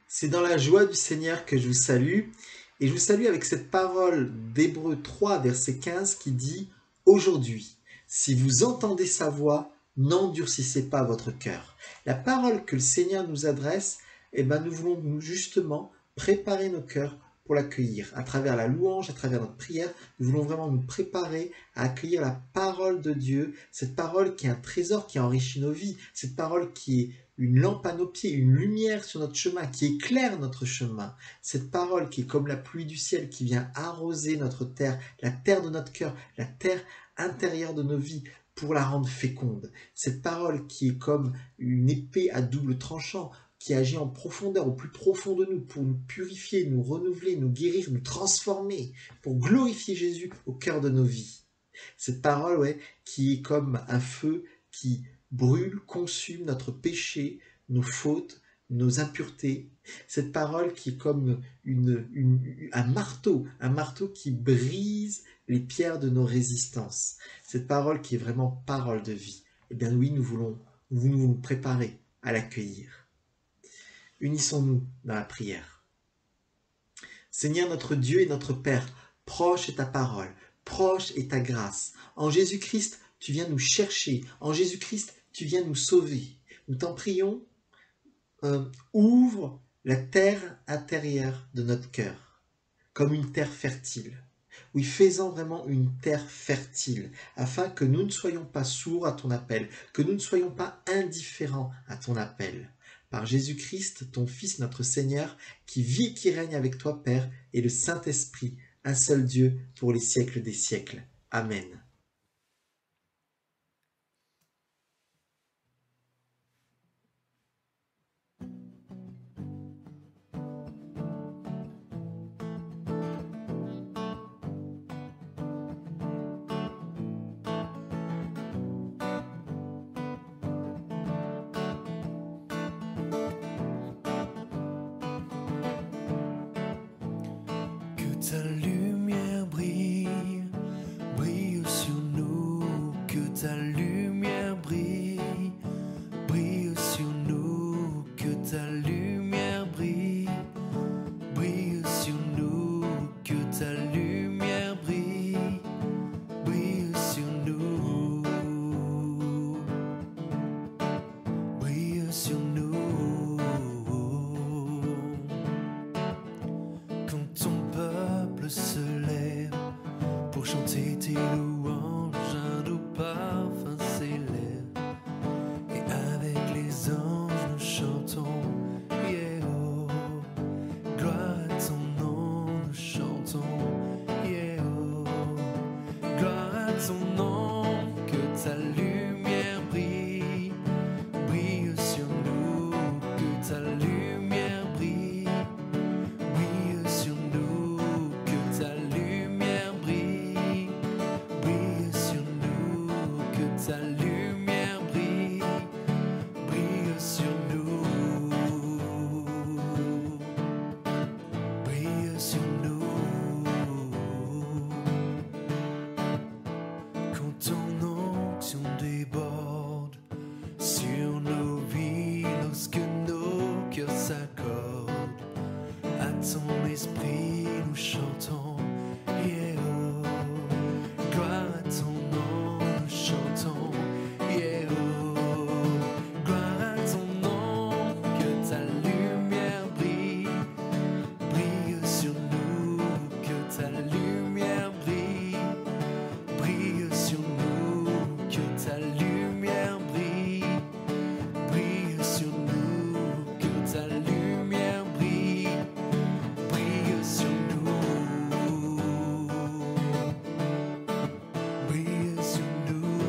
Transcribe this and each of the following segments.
C'est dans la joie du Seigneur que je vous salue, et je vous salue avec cette parole d'Hébreux 3, verset 15 qui dit « Aujourd'hui, si vous entendez sa voix, n'endurcissez pas votre cœur. » La parole que le Seigneur nous adresse, nous voulons justement préparer nos cœurs pour l'accueillir. À travers la louange, à travers notre prière, nous voulons vraiment nous préparer à accueillir la parole de Dieu, cette parole qui est un trésor qui enrichit nos vies, cette parole qui est une lampe à nos pieds, une lumière sur notre chemin, qui éclaire notre chemin. Cette parole qui est comme la pluie du ciel, qui vient arroser notre terre, la terre de notre cœur, la terre intérieure de nos vies, pour la rendre féconde. Cette parole qui est comme une épée à double tranchant, qui agit en profondeur, au plus profond de nous, pour nous purifier, nous renouveler, nous guérir, nous transformer, pour glorifier Jésus au cœur de nos vies. Cette parole, qui est comme un feu qui brûle, consume notre péché, nos fautes, nos impuretés. Cette parole qui est comme un marteau qui brise les pierres de nos résistances. Cette parole qui est vraiment parole de vie. Eh bien oui, nous voulons nous préparer à l'accueillir. Unissons-nous dans la prière. Seigneur notre Dieu et notre Père, proche est ta parole, proche est ta grâce. En Jésus-Christ, tu viens nous chercher. En Jésus-Christ, tu viens nous sauver. Nous t'en prions, ouvre la terre intérieure de notre cœur, comme une terre fertile. Oui, fais-en vraiment une terre fertile, afin que nous ne soyons pas sourds à ton appel, que nous ne soyons pas indifférents à ton appel. Par Jésus-Christ, ton Fils, notre Seigneur, qui vit et qui règne avec toi, Père, et le Saint-Esprit, un seul Dieu, pour les siècles des siècles. Amen. Que ta lumière brille, brille sur nous. Que ta lumière brille, brille sur nous. Que ta lumière brille, brille sur nous. Que ta lumière brille, brille sur nous. Brille sur nous. Quand ton peuple se lève pour chanter tes louanges, un doux parfum s'élève, et avec les anges nous chantons, yeah oh, gloire à ton nom, nous chantons, yeah oh, gloire à ton nom. Que ta lumière brille, brille sur nous. Que ta lumière brille, brille sur nous. Que ta lumière brille, brille sur nous. Que ta lumière brille, brille sur nous. Brille sur nous. Quand ton onction déborde sur nos vies, lorsque nos cœurs s'accordent à ton esprit, nous chantons, yeah oh, gloire à ton nom, nous chantons, yeah oh, gloire à ton nom. Que ta lumière brille, brille sur nous. Que ta lumière brille, brille sur nous. Que ta lumière brille, brille sur nous. Que ta lumière brille, brille sur nous. Brille sur nous.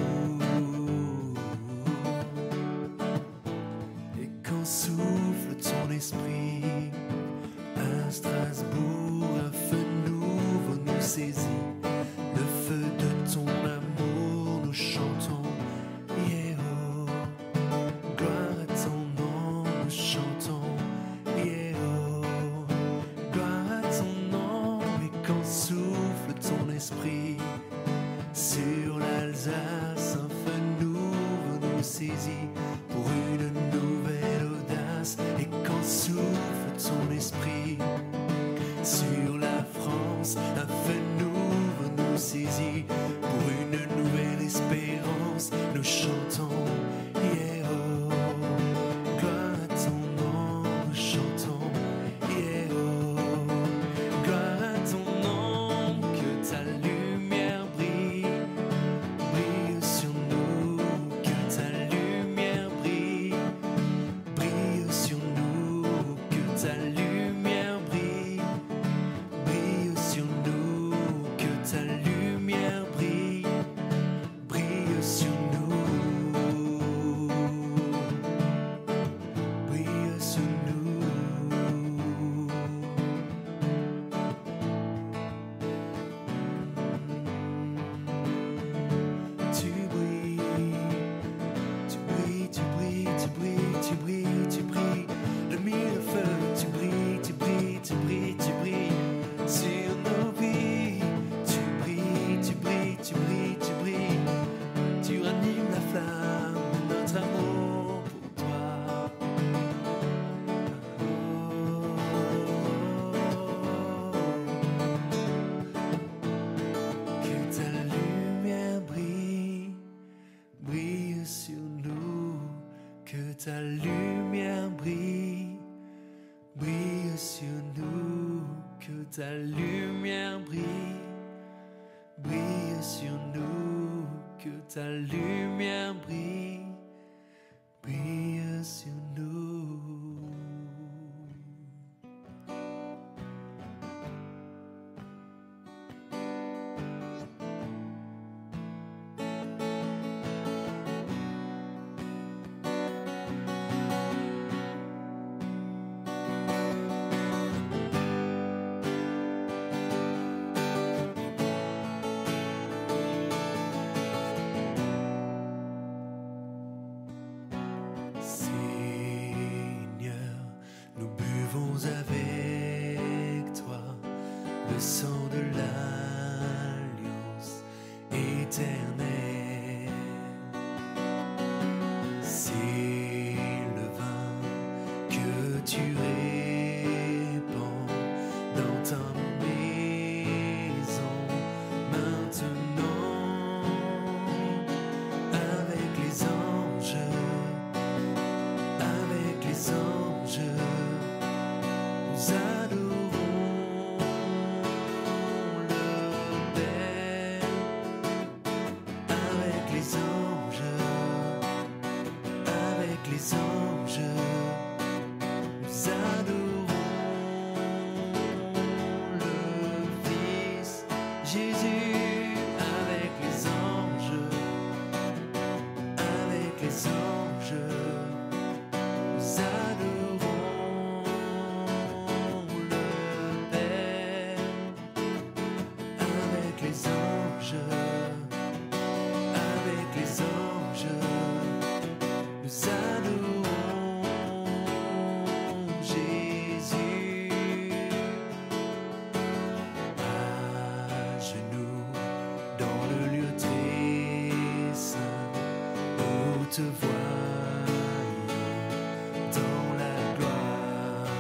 Et quand souffle ton esprit, à Strasbourg, un feu nouveau nous saisit. Le feu de ton amour, nous chantons, yeah oh, gloire à ton nom, nous chantons, yeah oh, gloire à ton nom. Et quand souffle ton esprit sur l'Alsace, un feu nouveau nous saisit pour une nouvelle audace. Et quand souffle ton tous, nous chantons, yeah, oh. Gloire à ton nom, nous chantons, yeah, oh. Gloire à ton nom, que ta lumière brille, brille sur nous, que ta lumière brille, brille sur nous, que ta lumière brille, brille sur nous, que ta lumière brille, brille sur nous, brille sur nous. Tu brilles, tu brilles, tu brilles, tu brilles, tu brilles, tu brilles, le mille-feu, tu brilles, tu brilles, tu brilles, tu brilles sur nos vies. Tu brilles, tu brilles, tu brilles, tu brilles, tu ranimes la flamme de notre amour pour toi. Que ta lumière brille, brille sur nous, que ta lumière brille, brille sur nous, que ta lumière brille, brille sur nous, que ta lumière brille, brille sur nous. Seigneur, nous buvons avec toi le sang de l'alliance éternelle. C'est le vin que tu répands dans ta maison maintenant avec les anges. Avec les anges, nous adorons le Père. Avec les anges, avec les anges, nous adorons le Fils Jésus. Avec les anges, avec les anges, nous adorons le Père. Avec les anges, avec les anges, nous adorons Jésus. À genoux dans le lieu très saint où te voyons dans la gloire.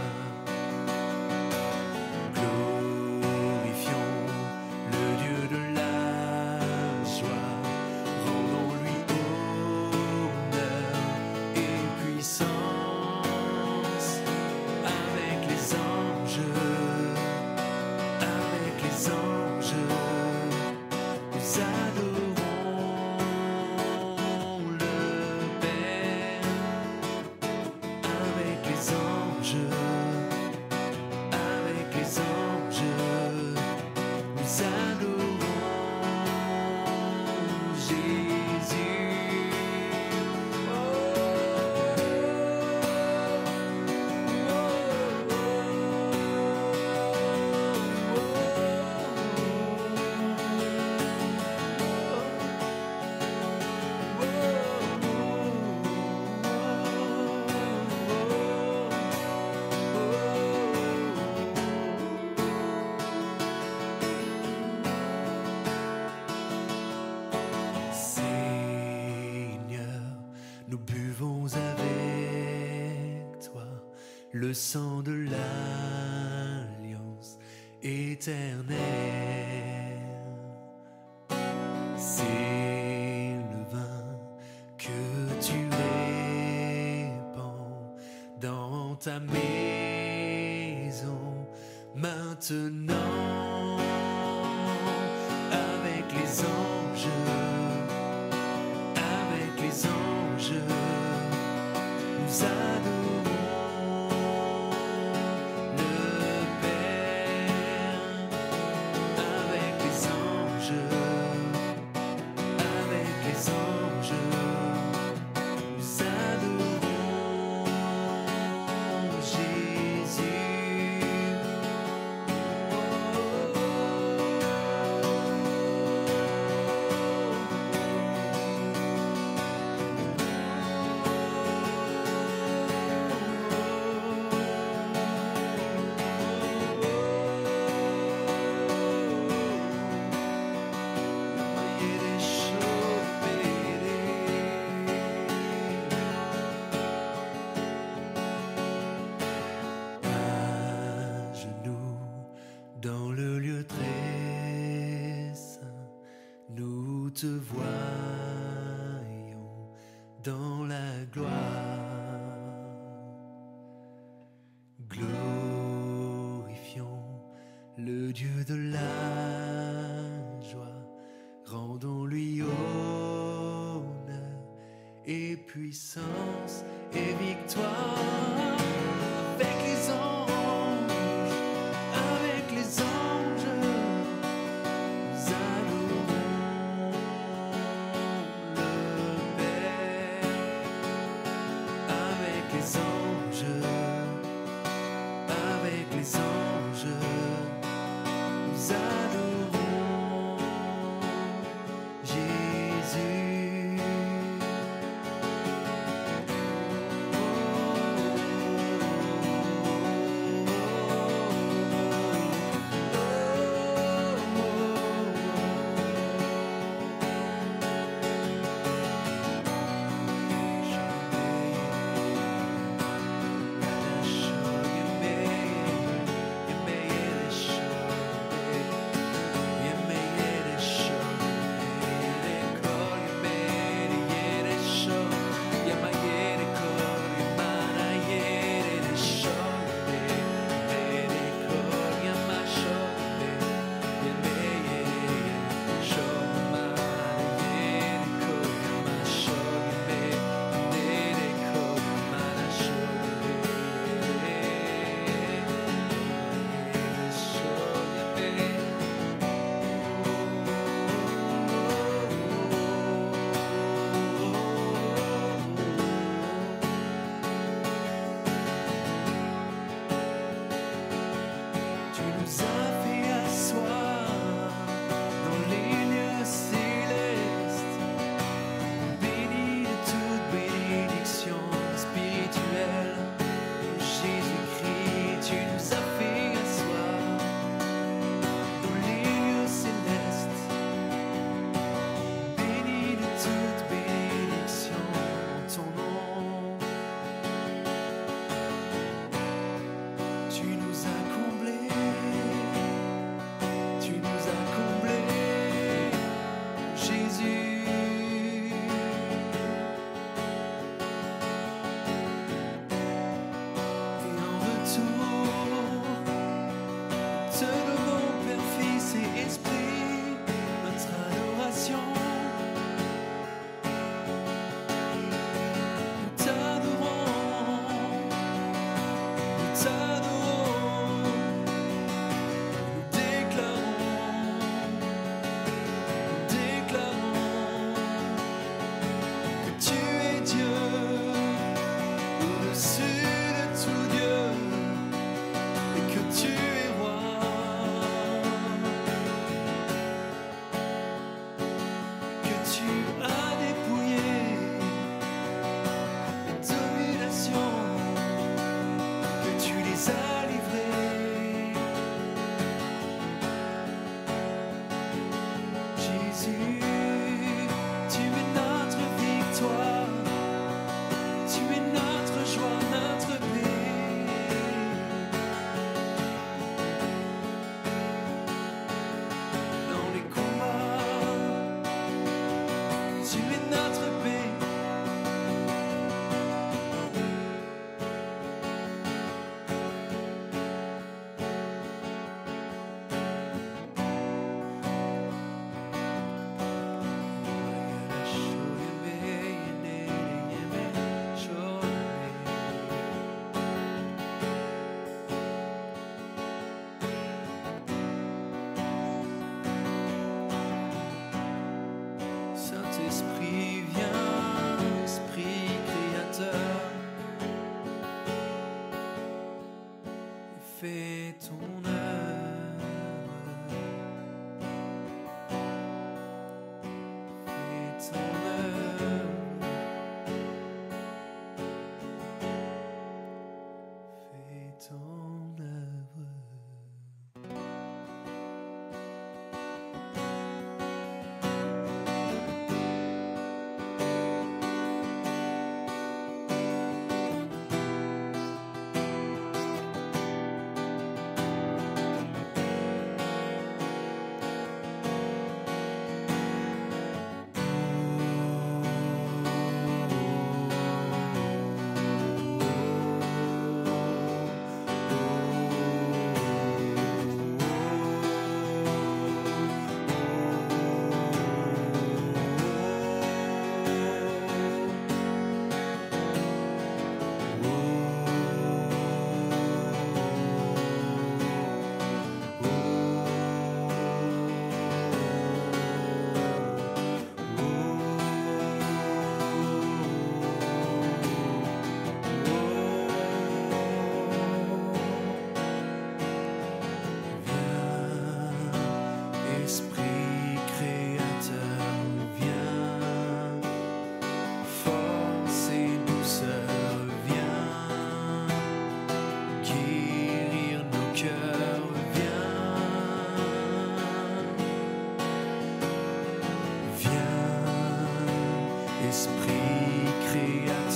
Glorifions le Dieu de la joie, rendons-lui honneur et puissance. Avec les anges, avec les anges, nous adorons le Père. Avec les anges, avec les anges, nous adorons Jésus. Nous buvons avec toi le sang de l'alliance éternelle. C'est le vin ta maison maintenant avec les anges, nous adorons le Père avec les anges, nous adorons Jésus. À genoux dans le lieu très saint, nous te voyons dans la gloire. Glorifions le Dieu de la joie, rendons-lui honneur et puissance et victoire. Avec les anges, nous adorons le Père. Avec les anges, nous adorons Jésus.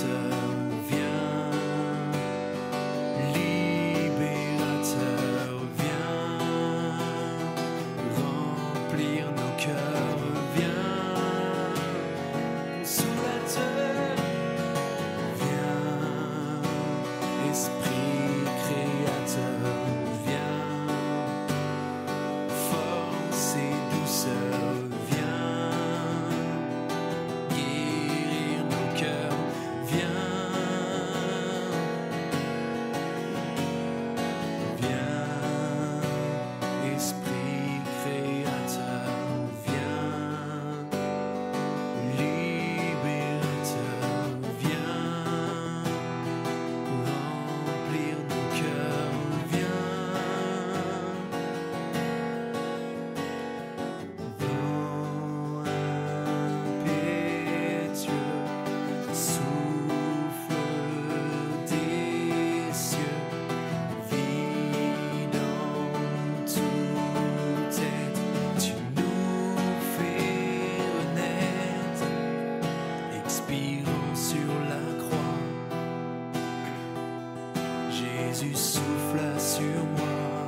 Jésus souffla sur moi,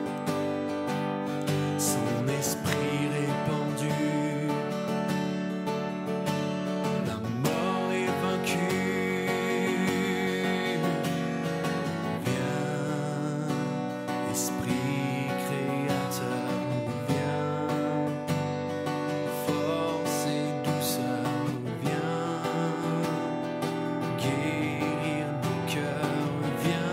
son esprit répandu, la mort est vaincue. Viens, esprit créateur, viens, force et douceur, viens, guérir nos cœurs, viens.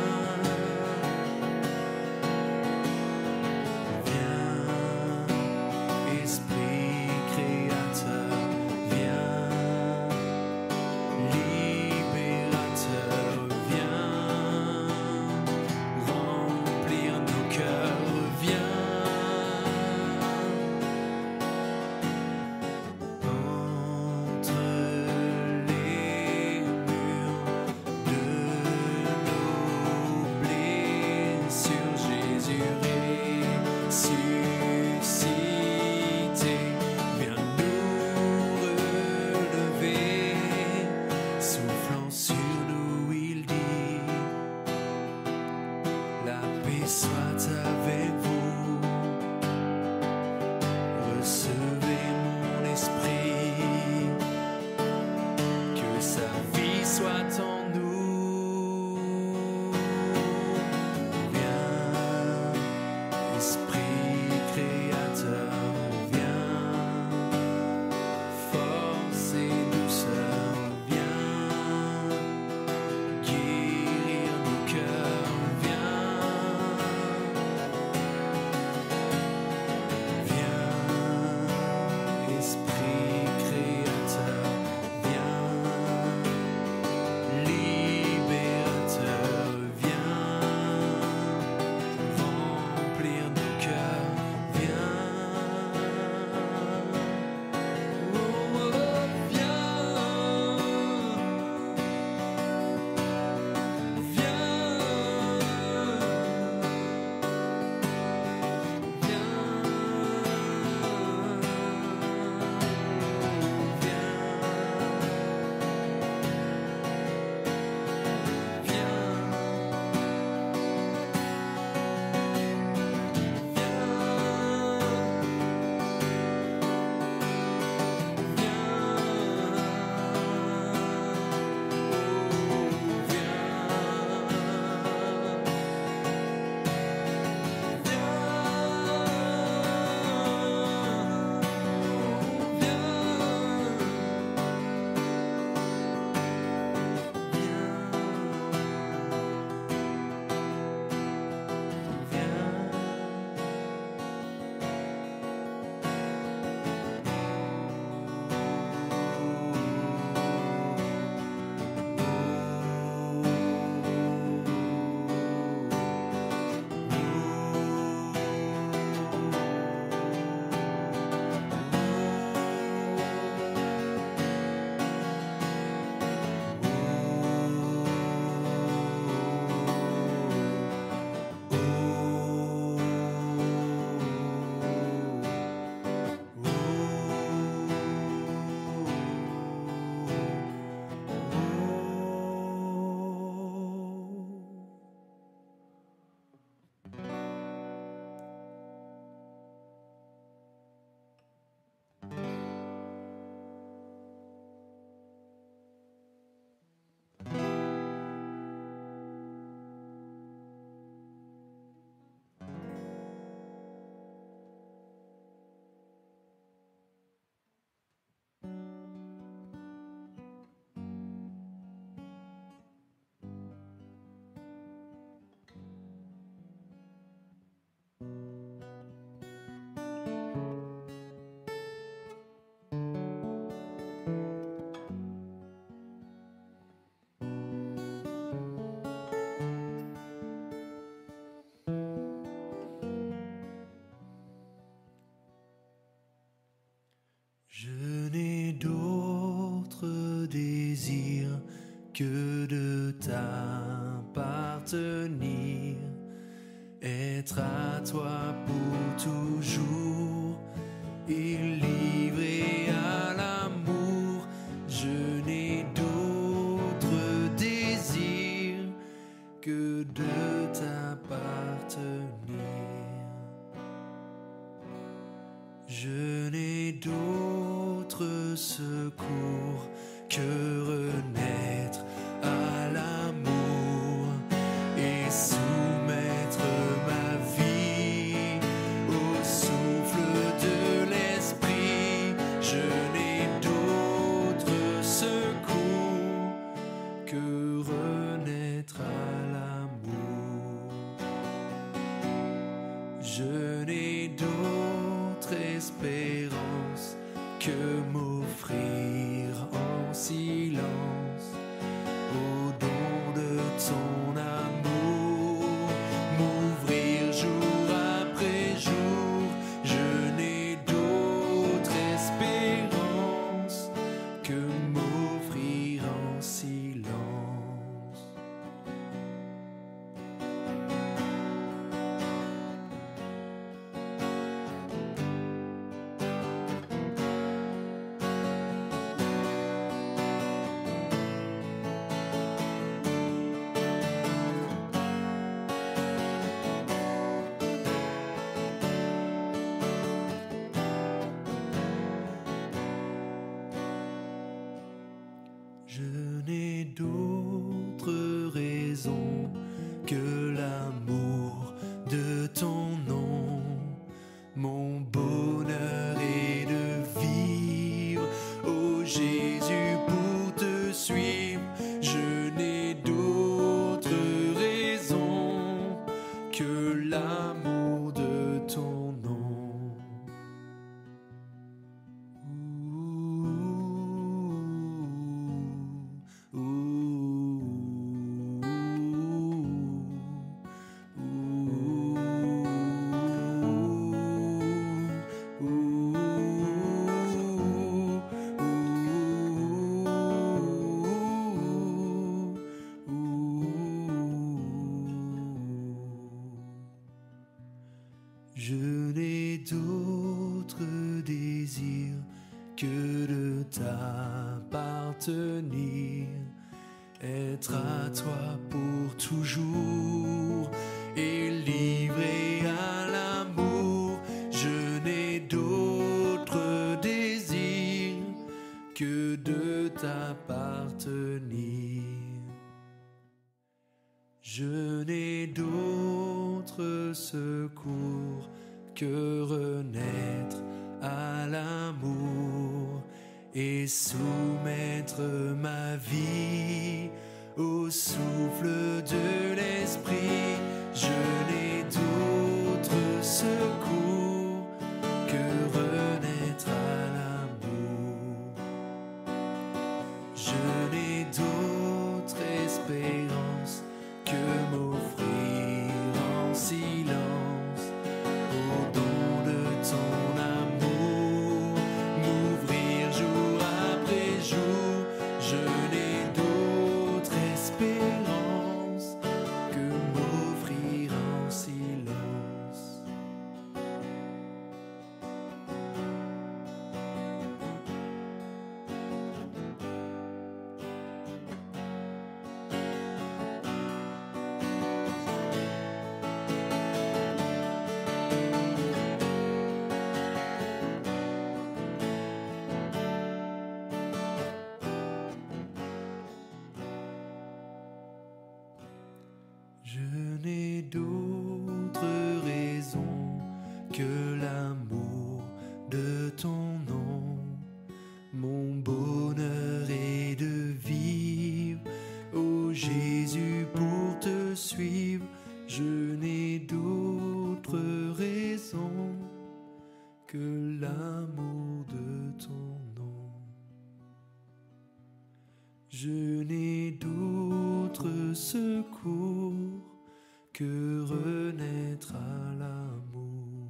Soit avec vous, recevez mon esprit, que sa vie soit en nous. Viens, esprit créateur, viens, force et douceur, viens, guérir nos cœurs, viens. Esprit créateur, viens, désir que de t'appartenir, être à toi pour toujours et livré à l'amour. Je n'ai d'autre désir que de t'appartenir. Je n'ai d'autre secours que renaître à l'amour et soumettre ma vie au souffle de l'esprit. Je n'ai d'autre secours que renaître à l'amour. Je n'ai d'autre espérance que m'offrir en silence au don de ton amour, m'ouvrir jour après jour. Je n'ai d'autre espérance que m'offrir en silence. Je n'ai d'autre raison que l'amour de ton nom. Mon bonheur est de vivre, ô Jésus, pour te suivre. Je n'ai d'autre raison que l'amour de ton nom. Je n'ai d'autre désir que de t'appartenir, être à toi pour toujours et livré à l'amour. Je n'ai d'autre désir que de t'appartenir. Je n'ai d'autre secours que renaître à l'amour et soumettre ma vie au souffle de l'esprit. Je n'ai d'autre secours que renaître à l'amour. Je n'ai d'autre espérance que m'offrir en silence au don de ton amour, m'ouvrir jour après jour. Je n'ai d'autre espérance que m'offrir en silence. Je n'ai d'autre raison que l'amour de ton nom. Mon bonheur est de vivre, ô Jésus, pour te suivre. Je n'ai d'autre raison que l'amour de ton nom. Je n'ai d'autre secours que renaître à l'amour.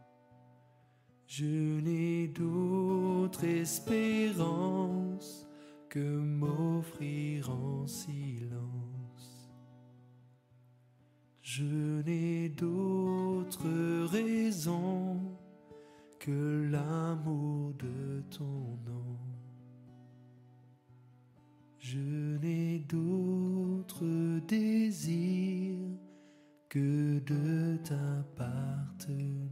Je n'ai d'autre espérance que m'offrir en silence. Je n'ai d'autre raison que l'amour de ton nom. Je n'ai d'autre désir que de t'appartenir.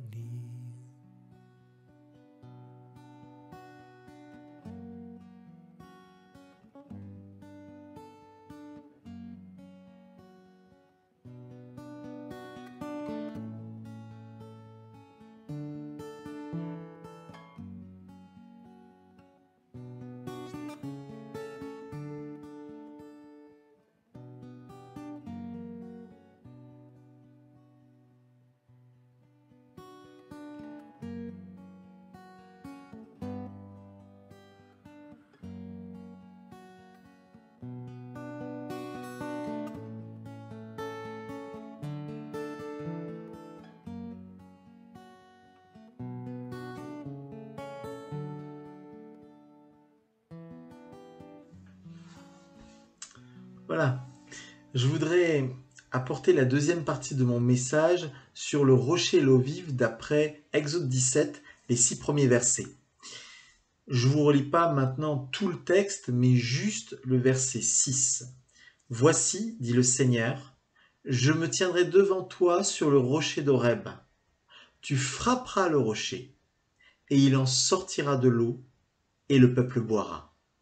Voilà, je voudrais apporter la deuxième partie de mon message sur le rocher et l'eau vive d'après Exode 17, les 6 premiers versets. Je ne vous relis pas maintenant tout le texte, mais juste le verset 6. « Voici, dit le Seigneur, je me tiendrai devant toi sur le rocher d'Horeb. Tu frapperas le rocher, et il en sortira de l'eau, et le peuple boira. »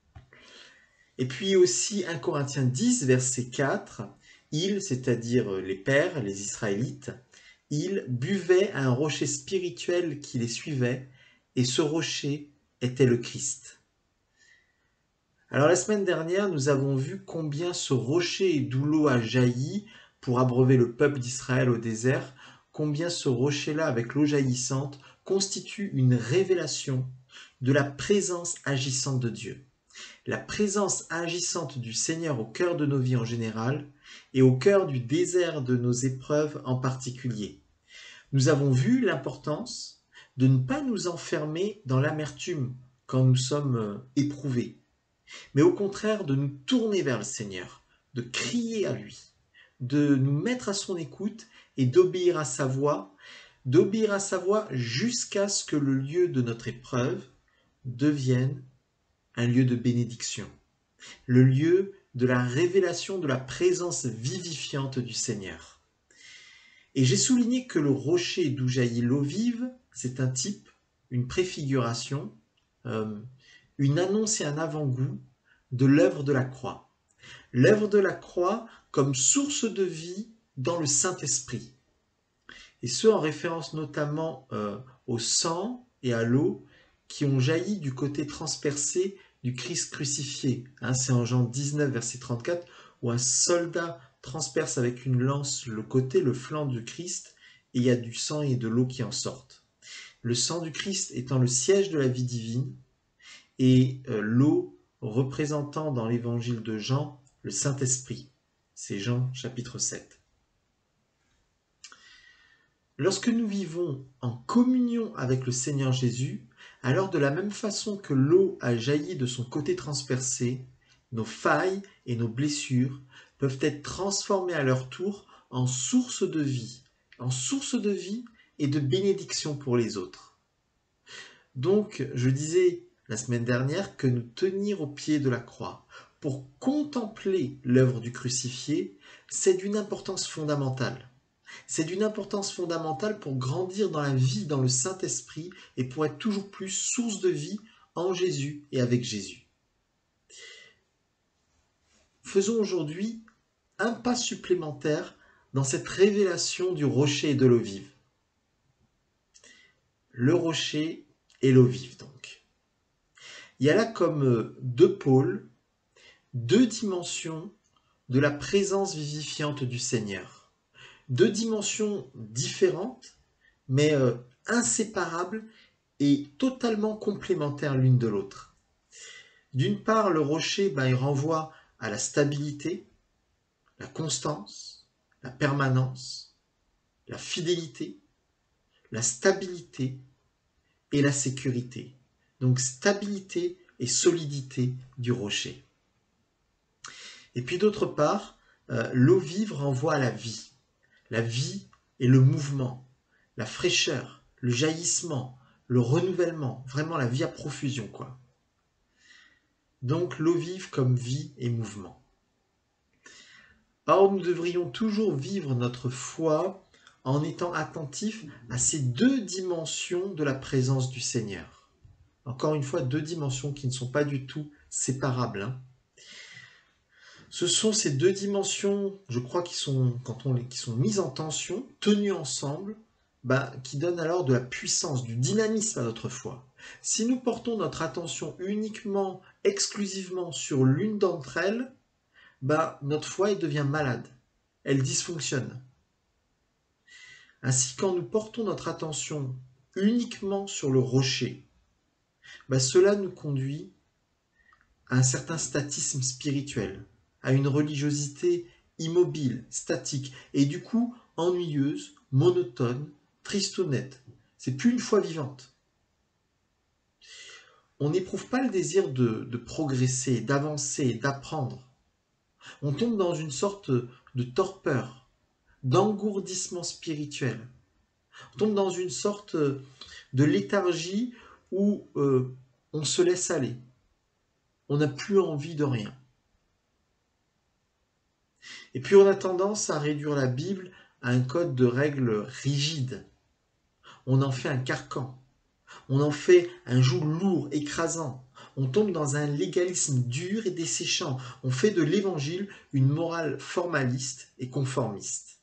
Et puis aussi 1 Corinthiens 10, verset 4, ils, c'est-à-dire les pères, les Israélites, ils buvaient à un rocher spirituel qui les suivait, et ce rocher était le Christ. Alors la semaine dernière, nous avons vu combien ce rocher d'où l'eau a jailli pour abreuver le peuple d'Israël au désert, combien ce rocher-là, avec l'eau jaillissante, constitue une révélation de la présence agissante de Dieu. La présence agissante du Seigneur au cœur de nos vies en général et au cœur du désert de nos épreuves en particulier. Nous avons vu l'importance de ne pas nous enfermer dans l'amertume quand nous sommes éprouvés, mais au contraire de nous tourner vers le Seigneur, de crier à lui, de nous mettre à son écoute et d'obéir à sa voix jusqu'à ce que le lieu de notre épreuve devienne un lieu de bénédiction, le lieu de la révélation de la présence vivifiante du Seigneur. Et j'ai souligné que le rocher d'où jaillit l'eau vive, c'est un type, une préfiguration, une annonce et un avant-goût de l'œuvre de la croix. L'œuvre de la croix comme source de vie dans le Saint-Esprit. Et ce en référence notamment au sang et à l'eau qui ont jailli du côté transpercé du Christ crucifié. C'est en Jean 19, verset 34, où un soldat transperce avec une lance le côté, le flanc du Christ, et il y a du sang et de l'eau qui en sortent. Le sang du Christ étant le siège de la vie divine, et l'eau représentant dans l'évangile de Jean le Saint-Esprit. C'est Jean chapitre 7. Lorsque nous vivons en communion avec le Seigneur Jésus, alors de la même façon que l'eau a jailli de son côté transpercé, nos failles et nos blessures peuvent être transformées à leur tour en source de vie et de bénédiction pour les autres. Donc, je disais la semaine dernière que nous tenir au pied de la croix pour contempler l'œuvre du crucifié, c'est d'une importance fondamentale. C'est d'une importance fondamentale pour grandir dans la vie, dans le Saint-Esprit et pour être toujours plus source de vie en Jésus et avec Jésus. Faisons aujourd'hui un pas supplémentaire dans cette révélation du rocher et de l'eau vive. Le rocher et l'eau vive donc. Il y a là comme deux pôles, deux dimensions de la présence vivifiante du Seigneur. Deux dimensions différentes, mais inséparables et totalement complémentaires l'une de l'autre. D'une part, le rocher, il renvoie à la stabilité, la constance, la permanence, la fidélité, la stabilité et la sécurité. Donc stabilité et solidité du rocher. Et puis d'autre part, l'eau vive renvoie à la vie. La vie et le mouvement, la fraîcheur, le jaillissement, le renouvellement, vraiment la vie à profusion, quoi. Donc l'eau vive comme vie et mouvement. Or, nous devrions toujours vivre notre foi en étant attentifs à ces deux dimensions de la présence du Seigneur. Encore une fois, deux dimensions qui ne sont pas du tout séparables, hein. Ce sont ces deux dimensions, je crois, qui sont mises en tension, tenues ensemble, qui donnent alors de la puissance, du dynamisme à notre foi. Si nous portons notre attention uniquement, exclusivement sur l'une d'entre elles, notre foi elle devient malade, elle dysfonctionne. Ainsi, quand nous portons notre attention uniquement sur le rocher, cela nous conduit à un certain statisme spirituel, à une religiosité immobile, statique, et du coup ennuyeuse, monotone, tristounette. C'est plus une foi vivante. On n'éprouve pas le désir de progresser, d'avancer, d'apprendre. On tombe dans une sorte de torpeur, d'engourdissement spirituel. On tombe dans une sorte de léthargie où on se laisse aller. On n'a plus envie de rien. Et puis on a tendance à réduire la Bible à un code de règles rigides. On en fait un carcan. On en fait un joug lourd, écrasant. On tombe dans un légalisme dur et desséchant. On fait de l'évangile une morale formaliste et conformiste.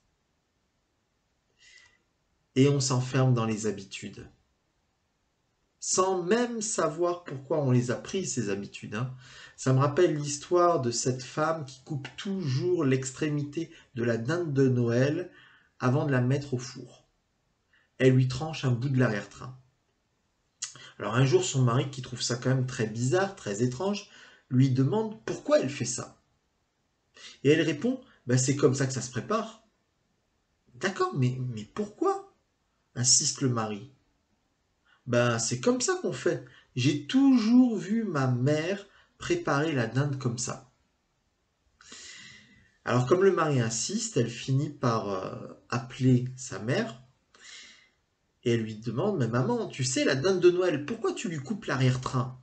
Et on s'enferme dans les habitudes. Sans même savoir pourquoi on les a prises, ces habitudes, hein. Ça me rappelle l'histoire de cette femme qui coupe toujours l'extrémité de la dinde de Noël avant de la mettre au four. Elle lui tranche un bout de l'arrière-train. Alors un jour, son mari, qui trouve ça quand même très bizarre, très étrange, lui demande pourquoi elle fait ça. Et elle répond, c'est comme ça que ça se prépare. D'accord, mais pourquoi insiste le mari. C'est comme ça qu'on fait. J'ai toujours vu ma mère préparer la dinde comme ça. Alors comme le mari insiste, elle finit par appeler sa mère et elle lui demande, mais maman, tu sais, la dinde de Noël, pourquoi tu lui coupes l'arrière-train?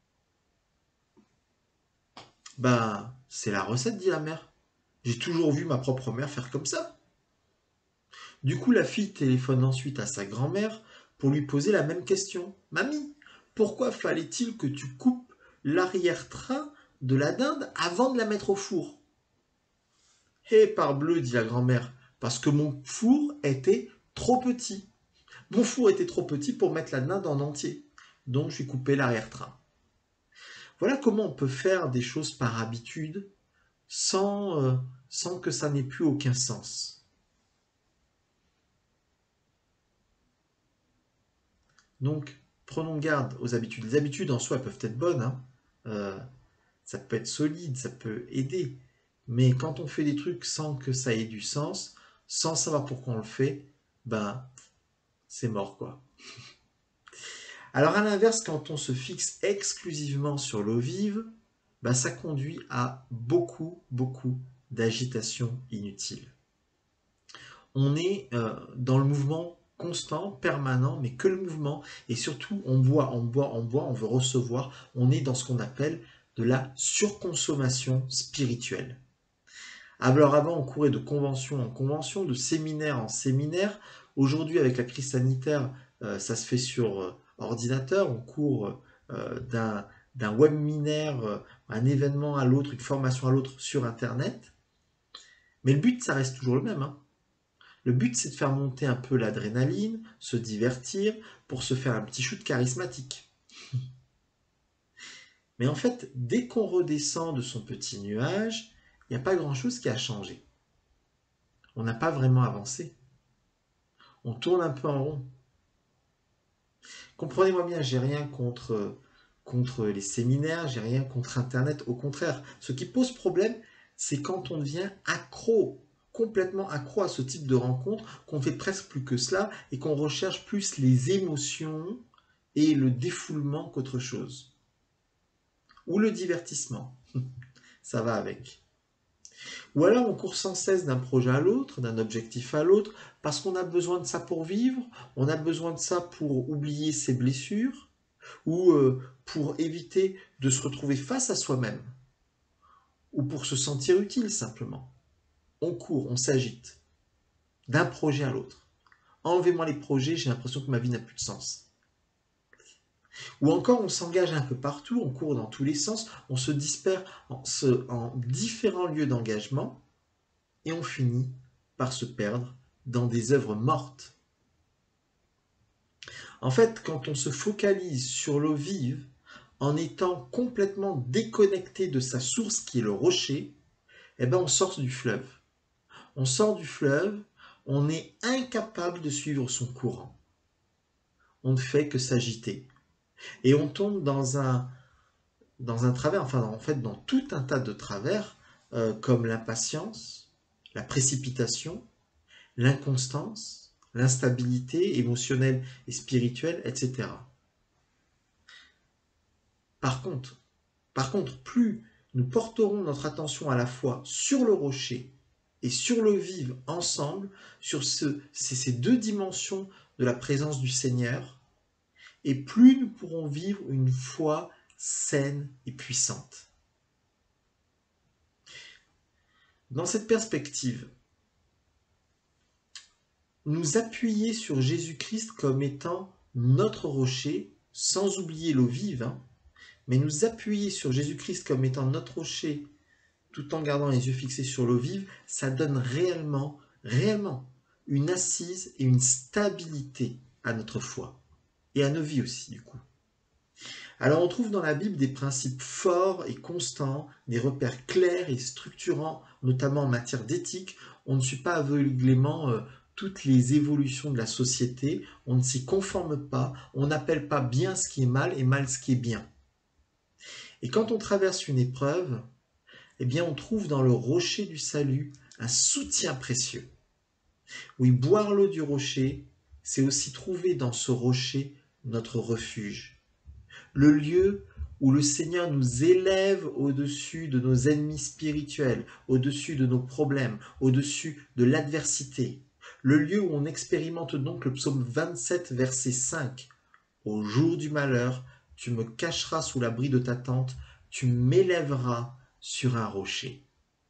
C'est la recette, dit la mère. J'ai toujours vu ma propre mère faire comme ça. Du coup, la fille téléphone ensuite à sa grand-mère pour lui poser la même question. Mamie, pourquoi fallait-il que tu coupes l'arrière-train de la dinde avant de la mettre au four? Parbleu, dit la grand-mère, parce que mon four était trop petit. Mon four était trop petit pour mettre la dinde en entier. Donc, j'ai coupé l'arrière-train. Voilà comment on peut faire des choses par habitude sans que ça n'ait plus aucun sens. Donc, prenons garde aux habitudes. Les habitudes en soi elles peuvent être bonnes, hein. Ça peut être solide, ça peut aider. Mais quand on fait des trucs sans que ça ait du sens, sans savoir pourquoi on le fait, c'est mort, quoi. Alors à l'inverse, quand on se fixe exclusivement sur l'eau vive, ça conduit à beaucoup d'agitation inutile. On est dans le mouvement constant, permanent, mais que le mouvement, et surtout on boit, on veut recevoir, on est dans ce qu'on appelle de la surconsommation spirituelle. Alors avant, on courait de convention en convention, de séminaire en séminaire. Aujourd'hui, avec la crise sanitaire, ça se fait sur ordinateur. On court d'un webinaire, un événement à l'autre, une formation à l'autre sur Internet. Mais le but, ça reste toujours le même, hein. Le but, c'est de faire monter un peu l'adrénaline, se divertir, pour se faire un petit shoot charismatique. Mais en fait, dès qu'on redescend de son petit nuage, il n'y a pas grand-chose qui a changé. On n'a pas vraiment avancé. On tourne un peu en rond. Comprenez-moi bien, j'ai rien contre les séminaires, j'ai rien contre Internet. Au contraire, ce qui pose problème, c'est quand on devient accro, complètement accro à ce type de rencontre, qu'on fait presque plus que cela et qu'on recherche plus les émotions et le défoulement qu'autre chose. Ou le divertissement. Ça va avec. Ou alors on court sans cesse d'un projet à l'autre, d'un objectif à l'autre, parce qu'on a besoin de ça pour vivre, on a besoin de ça pour oublier ses blessures, ou pour éviter de se retrouver face à soi-même, ou pour se sentir utile simplement. On court, on s'agite, d'un projet à l'autre. Enlevez-moi les projets, j'ai l'impression que ma vie n'a plus de sens. Ou encore, on s'engage un peu partout, on court dans tous les sens, on se disperse en différents lieux d'engagement, et on finit par se perdre dans des œuvres mortes. En fait, quand on se focalise sur l'eau vive, en étant complètement déconnecté de sa source qui est le rocher, eh ben on sort du fleuve. On sort du fleuve, on est incapable de suivre son courant. On ne fait que s'agiter. Et on tombe dans un travers, enfin en fait dans tout un tas de travers, comme l'impatience, la précipitation, l'inconstance, l'instabilité émotionnelle et spirituelle, etc. Par contre, plus nous porterons notre attention à la fois sur le rocher et sur le vivre ensemble, sur ces deux dimensions de la présence du Seigneur, et plus nous pourrons vivre une foi saine et puissante. Dans cette perspective, nous appuyer sur Jésus-Christ comme étant notre rocher, sans oublier l'eau vive, mais nous appuyer sur Jésus-Christ comme étant notre rocher, tout en gardant les yeux fixés sur l'eau vive, ça donne réellement une assise et une stabilité à notre foi, et à nos vies aussi du coup. Alors on trouve dans la Bible des principes forts et constants, des repères clairs et structurants, notamment en matière d'éthique. On ne suit pas aveuglément toutes les évolutions de la société, on ne s'y conforme pas, on n'appelle pas bien ce qui est mal et mal ce qui est bien. Et quand on traverse une épreuve, eh bien on trouve dans le rocher du salut un soutien précieux. Oui, boire l'eau du rocher, c'est aussi trouver dans ce rocher notre refuge. Le lieu où le Seigneur nous élève au-dessus de nos ennemis spirituels, au-dessus de nos problèmes, au-dessus de l'adversité. Le lieu où on expérimente donc le psaume 27, verset 5. Au jour du malheur, tu me cacheras sous l'abri de ta tente, tu m'élèveras sur un rocher.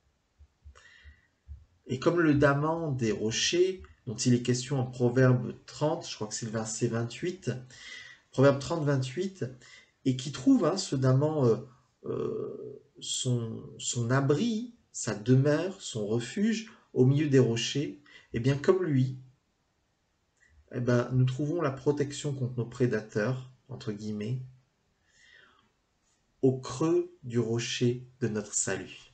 Et comme le daman des rochers, dont il est question en Proverbe 30, je crois que c'est le verset 28, Proverbe 30, 28, et qui trouve, ce daman, son abri, sa demeure, son refuge au milieu des rochers, et bien comme lui, eh ben, nous trouvons la protection contre nos prédateurs, entre guillemets, au creux du rocher de notre salut.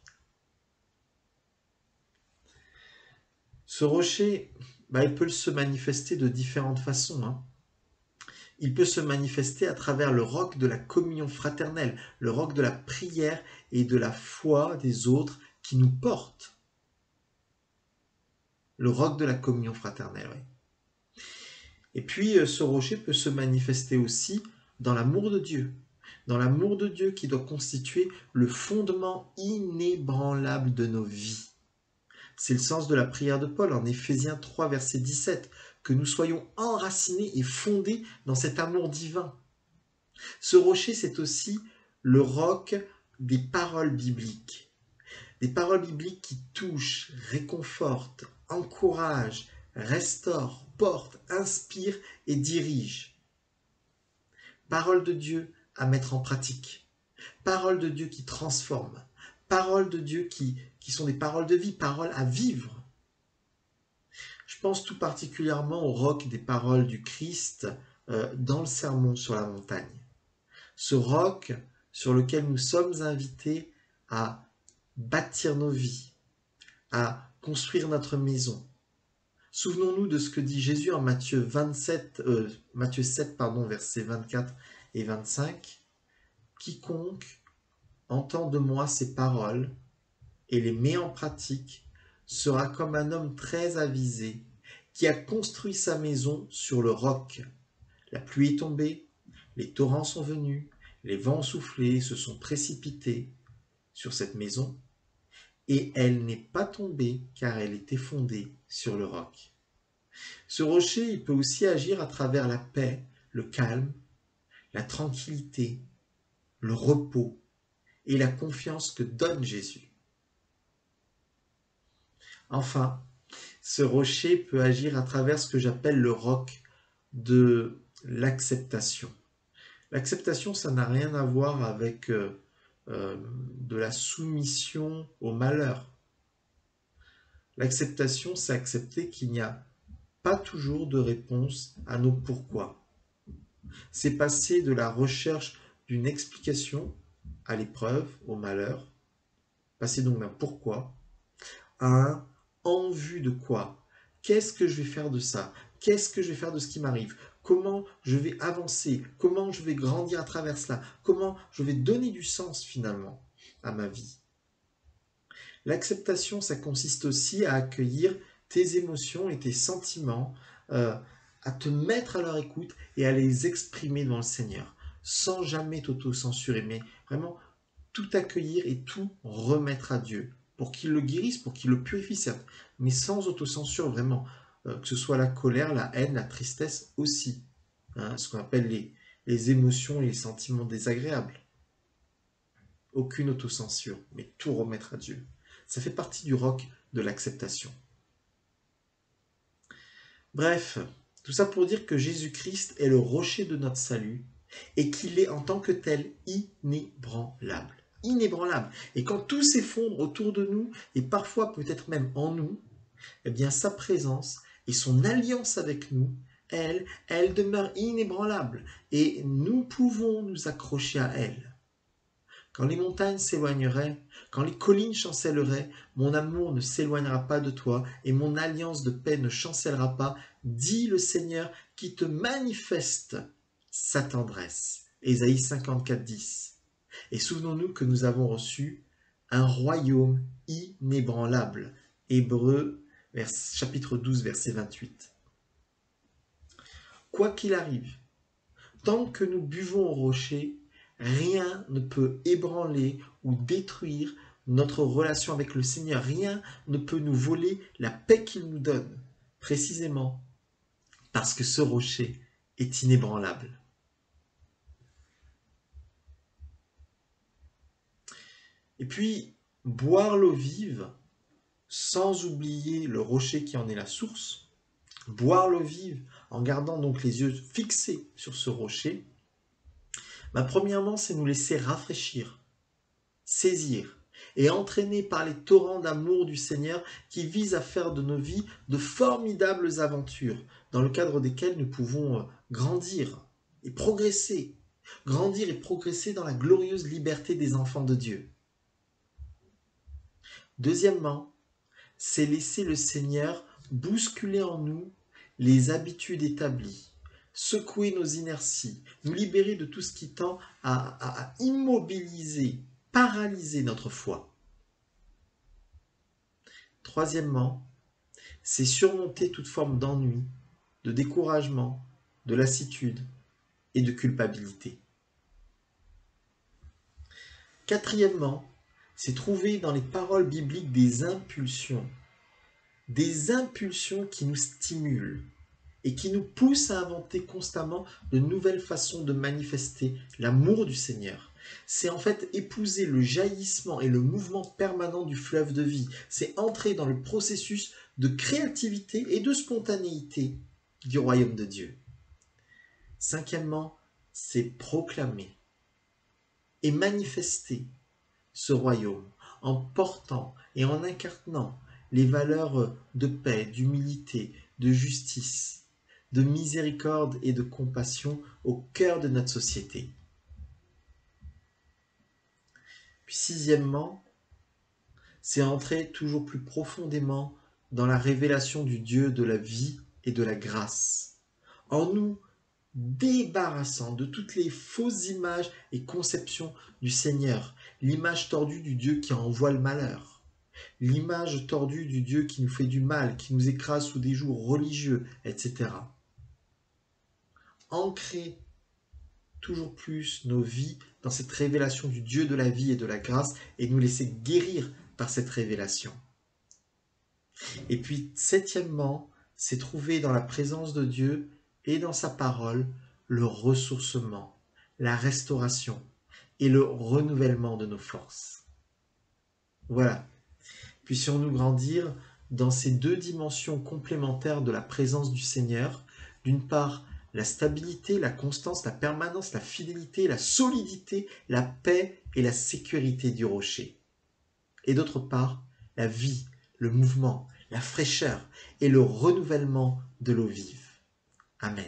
Ce rocher, il peut se manifester de différentes façons. Il peut se manifester à travers le roc de la communion fraternelle, le roc de la prière et de la foi des autres qui nous porte. Le roc de la communion fraternelle, oui. Et puis, ce rocher peut se manifester aussi dans l'amour de Dieu. Dans l'amour de Dieu qui doit constituer le fondement inébranlable de nos vies. C'est le sens de la prière de Paul en Éphésiens 3, verset 17, que nous soyons enracinés et fondés dans cet amour divin. Ce rocher, c'est aussi le roc des paroles bibliques. Des paroles bibliques qui touchent, réconfortent, encouragent, restaurent, portent, inspirent et dirigent. Paroles de Dieu à mettre en pratique. Paroles de Dieu qui transforment. Paroles de Dieu qui sont des paroles de vie, paroles à vivre. Je pense tout particulièrement au roc des paroles du Christ dans le sermon sur la montagne. Ce roc sur lequel nous sommes invités à bâtir nos vies, à construire notre maison. Souvenons-nous de ce que dit Jésus en Matthieu 7, versets 24 et 25. Quiconque entend de moi ces paroles et les met en pratique sera comme un homme très avisé qui a construit sa maison sur le roc. La pluie est tombée, les torrents sont venus, les vents ont soufflé et se sont précipités sur cette maison. et elle n'est pas tombée car elle était fondée sur le roc. Ce rocher, il peut aussi agir à travers la paix, le calme, la tranquillité, le repos et la confiance que donne Jésus. Enfin, ce rocher peut agir à travers ce que j'appelle le roc de l'acceptation. L'acceptation, ça n'a rien à voir avec de la soumission au malheur. L'acceptation, c'est accepter qu'il n'y a pas toujours de réponse à nos pourquoi. C'est passer de la recherche d'une explication à l'épreuve, au malheur, passer donc d'un pourquoi à un en vue de quoi. Qu'est-ce que je vais faire de ça? Qu'est-ce que je vais faire de ce qui m'arrive? Comment je vais avancer? Comment je vais grandir à travers cela? Comment je vais donner du sens finalement à ma vie? L'acceptation, ça consiste aussi à accueillir tes émotions et tes sentiments, à te mettre à leur écoute et à les exprimer devant le Seigneur, sans jamais t'auto-censurer, mais vraiment tout accueillir et tout remettre à Dieu, pour qu'il le guérisse, pour qu'il le purifie, certes, mais sans autocensure vraiment, que ce soit la colère, la haine, la tristesse aussi, hein, ce qu'on appelle les émotions et les sentiments désagréables. Aucune autocensure, mais tout remettre à Dieu. Ça fait partie du roc de l'acceptation. Bref, tout ça pour dire que Jésus-Christ est le rocher de notre salut et qu'il est en tant que tel inébranlable. Inébranlable. Et quand tout s'effondre autour de nous, et parfois peut-être même en nous, eh bien sa présence et son alliance avec nous, elle demeure inébranlable. Et nous pouvons nous accrocher à elle. Quand les montagnes s'éloigneraient, quand les collines chancelleraient, mon amour ne s'éloignera pas de toi et mon alliance de paix ne chancellera pas, dit le Seigneur qui te manifeste sa tendresse. Ésaïe 54, 10. Et souvenons-nous que nous avons reçu un royaume inébranlable. Hébreux, chapitre 12, verset 28. Quoi qu'il arrive, tant que nous buvons au rocher, rien ne peut ébranler ou détruire notre relation avec le Seigneur. Rien ne peut nous voler la paix qu'il nous donne, précisément parce que ce rocher est inébranlable. Et puis, boire l'eau vive, sans oublier le rocher qui en est la source, boire l'eau vive en gardant donc les yeux fixés sur ce rocher, premièrement, c'est nous laisser rafraîchir, saisir et entraîner par les torrents d'amour du Seigneur qui visent à faire de nos vies de formidables aventures dans le cadre desquelles nous pouvons grandir et progresser. Grandir et progresser dans la glorieuse liberté des enfants de Dieu. Deuxièmement, c'est laisser le Seigneur bousculer en nous les habitudes établies, secouer nos inerties, nous libérer de tout ce qui tend à immobiliser, paralyser notre foi. Troisièmement, c'est surmonter toute forme d'ennui, de découragement, de lassitude et de culpabilité. Quatrièmement, c'est trouver dans les paroles bibliques des impulsions qui nous stimulent et qui nous poussent à inventer constamment de nouvelles façons de manifester l'amour du Seigneur. C'est en fait épouser le jaillissement et le mouvement permanent du fleuve de vie. C'est entrer dans le processus de créativité et de spontanéité du royaume de Dieu. Cinquièmement, c'est proclamer et manifester ce royaume en portant et en incarnant les valeurs de paix, d'humilité, de justice, de miséricorde et de compassion au cœur de notre société. Puis sixièmement, c'est entrer toujours plus profondément dans la révélation du Dieu de la vie et de la grâce, en nous débarrassant de toutes les fausses images et conceptions du Seigneur, l'image tordue du Dieu qui envoie le malheur, l'image tordue du Dieu qui nous fait du mal, qui nous écrase sous des jougs religieux, etc. Ancrer toujours plus nos vies dans cette révélation du Dieu de la vie et de la grâce et nous laisser guérir par cette révélation. Et puis, septièmement, c'est trouver dans la présence de Dieu et dans sa parole le ressourcement, la restauration et le renouvellement de nos forces. Voilà. Puissions-nous grandir dans ces deux dimensions complémentaires de la présence du Seigneur. D'une part, la stabilité, la constance, la permanence, la fidélité, la solidité, la paix et la sécurité du rocher. Et d'autre part, la vie, le mouvement, la fraîcheur et le renouvellement de l'eau vive. Amen.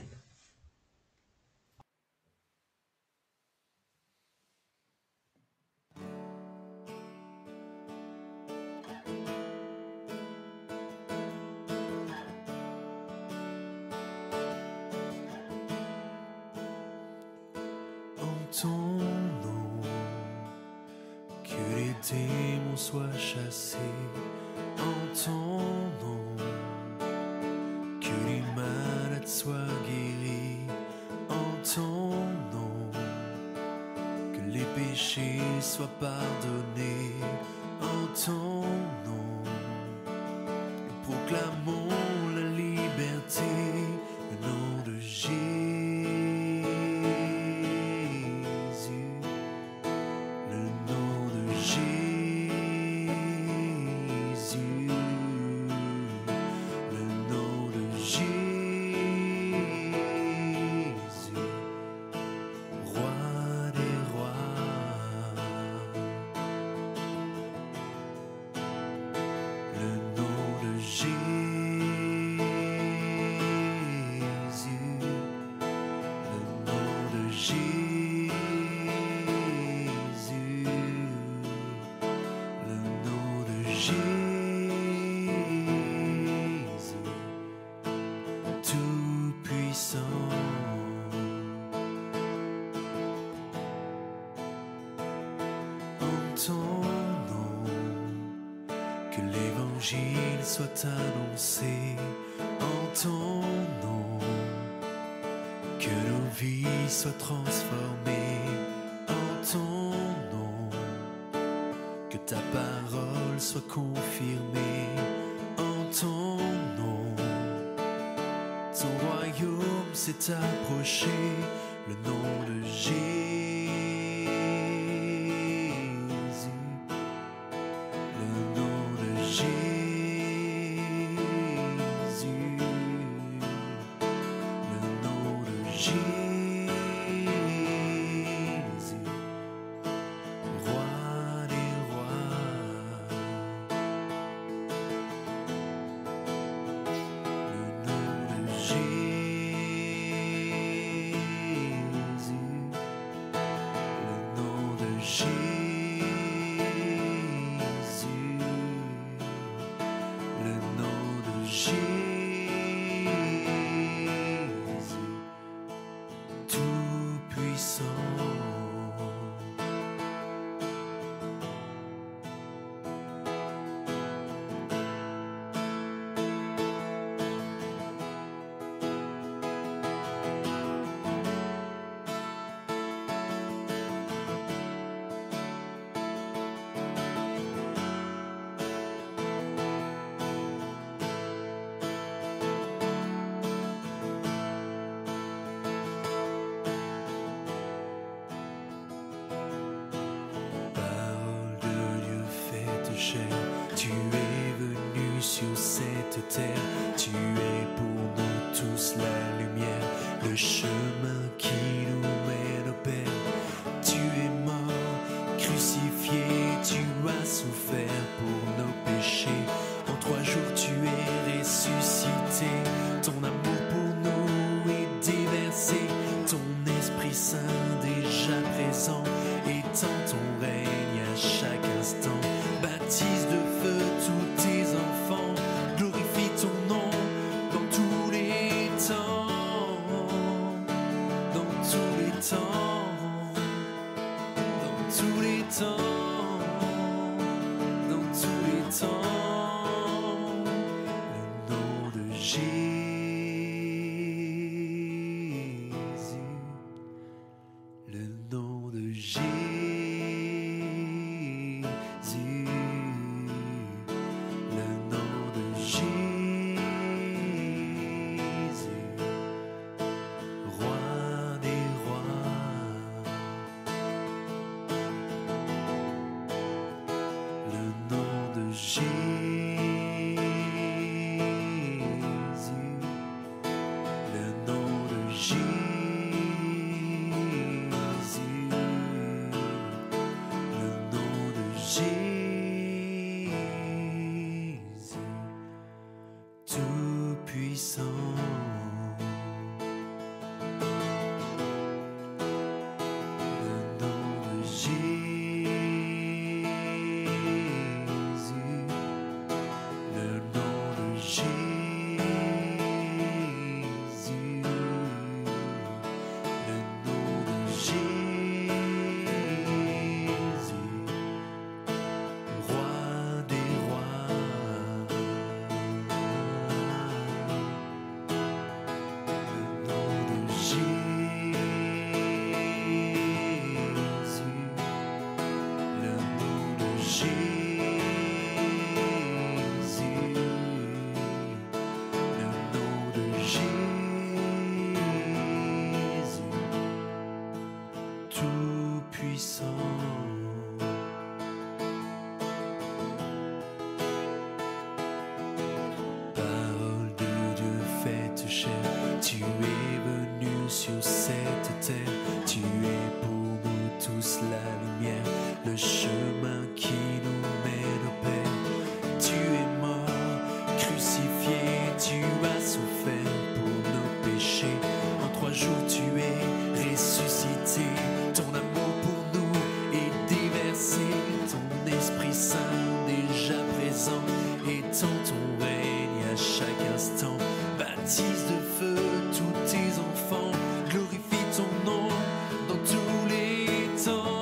En ton nom, que les démons soient chassés. En ton nom, que les malades soient guéris. En ton nom, que les péchés soient pardonnés. En ton nom, nous proclamons la liberté, le nom de Jésus. Le nom de Jésus. Le nom de Jésus. Roi des rois. Le nom de Jésus. Le nom de Jésus. Le nom de Jésus. Tout-puissant. En ton nom, que l'évangile soit annoncé. En ton nom, que nos vies soient transformées. En ton nom, que ta parole soit confirmée. En ton nom, ton royaume s'est approché. Le nom de Jésus. Le nom de Jésus. Le nom de Jésus. Roi des rois. Le nom de Jésus. Le nom de Jésus. Le nom de Jésus. Tout-puissant. Parole de Dieu faite chair, tu es venu sur cette terre. Tu es pour nous tous la lumière, le chemin qui nous mène au Père. Tu es mort, crucifié, tu as souffert pour nos péchés. En 3 jours tu es ressuscité, ton amour pour nous est déversé. Ton Esprit Saint déjà présent, étend ton règne à chaque instant. Baptise de feu tous tes enfants, glorifie ton nom dans tous les temps. Dans tous les temps. Dans tous les temps. Dans tous les temps. Le nom de Jésus. Le nom de Jésus. puissant. Le nom de Jésus, le nom de Jésus, le nom de Jésus, roi des rois. Le nom de Jésus, le nom de Jésus, le nom de Jésus, tout puissant. Parole de Dieu faite chair, tu es venu sur cette terre, tu es pour nous tous la lumière, le chemin qui nous mène au Père. Tu es mort, crucifié, tu as souffert pour nos péchés. En 3 jours tu es ressuscité, ton amour pour nous est déversé, ton Esprit Saint déjà présent, étend ton règne à chaque instant. Baptise de feu tous tes enfants, glorifie ton nom dans tous les temps,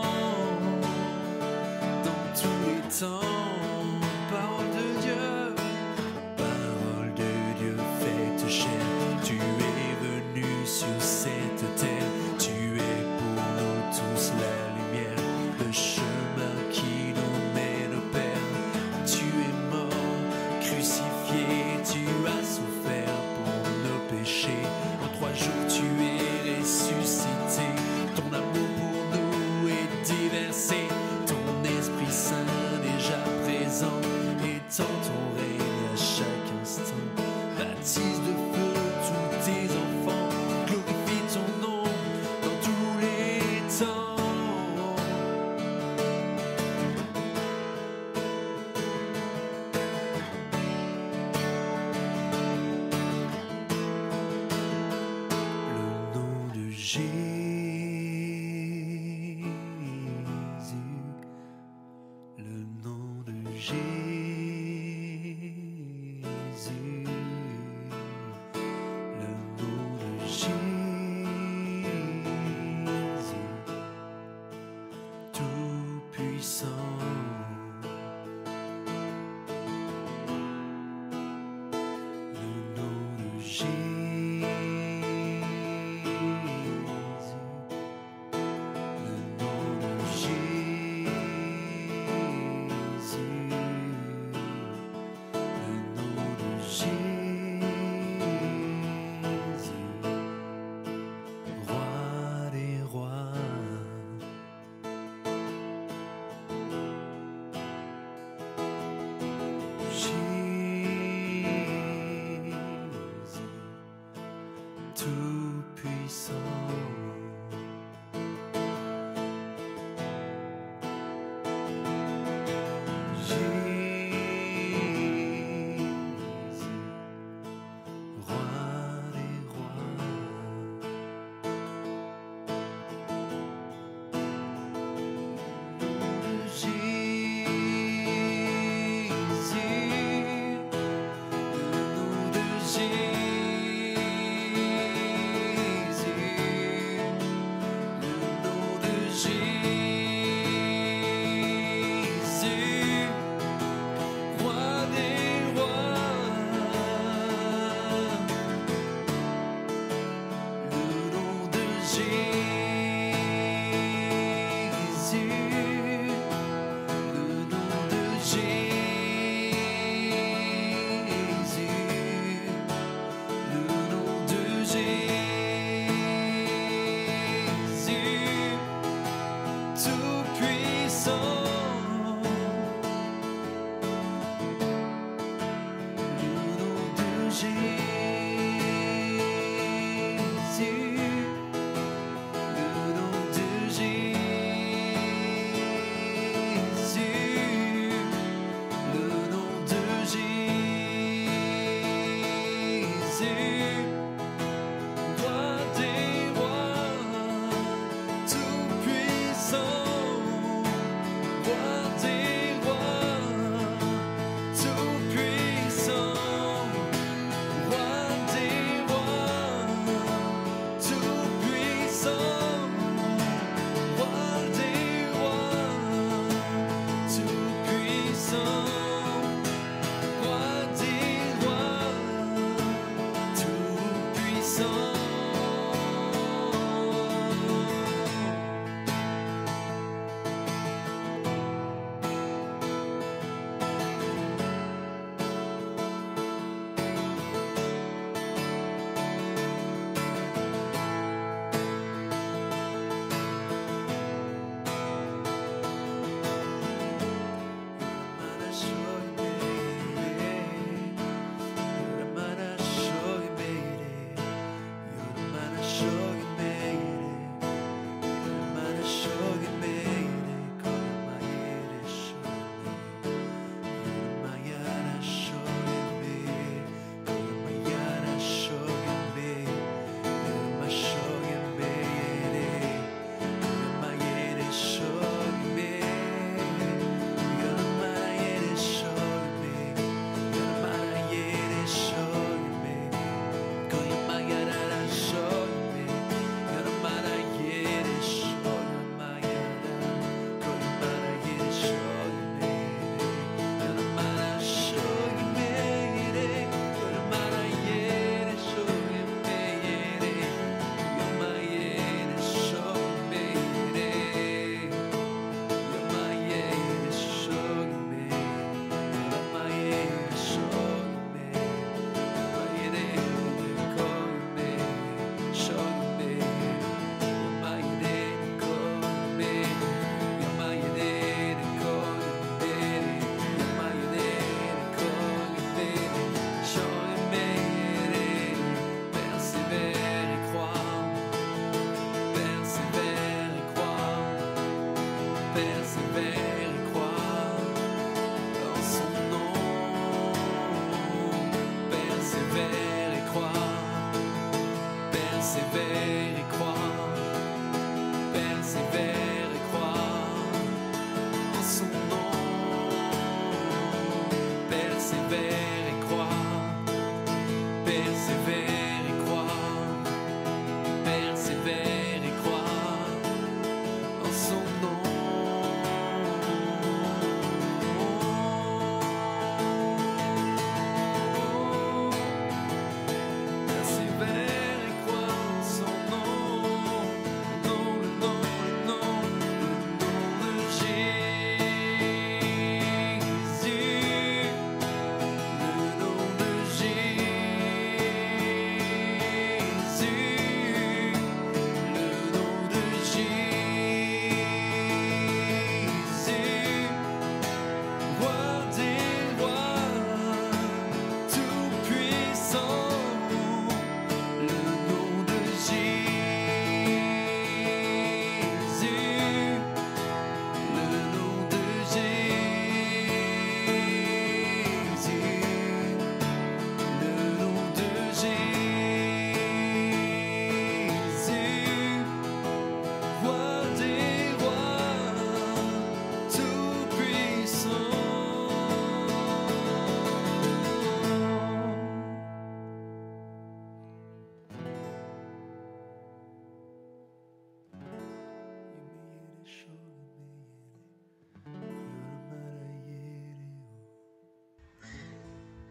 dans tous les temps. Parole de Dieu, parole de Dieu faite chair, tu es venu sur cette terre, tu es pour nous tous la lumière, le chemin qui nous mène au Père. Tu es mort, crucifié, tu as souffert pour nos péchés. En 3 jours tu es ressuscité, ton amour pour nous est déversé, ton Esprit Saint déjà présent, étend ton règne à chaque instant. Baptise de feu tous tes enfants, glorifie ton nom dans tous les temps. Le nom de Jésus, le nom de Jésus, le nom de Jésus, tout puissant. Le nom de Jésus, le nom de Jésus,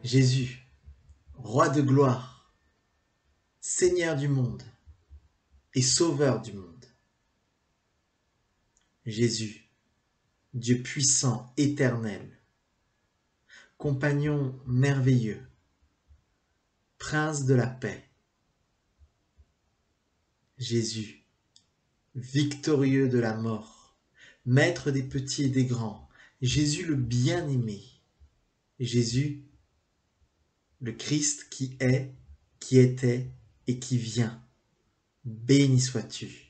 Jésus, roi de gloire, Seigneur du monde et Sauveur du monde. Jésus, Dieu puissant, éternel, compagnon merveilleux, prince de la paix. Jésus, victorieux de la mort, maître des petits et des grands. Jésus le bien-aimé. Jésus, le Christ qui est, qui était et qui vient. Béni sois-tu.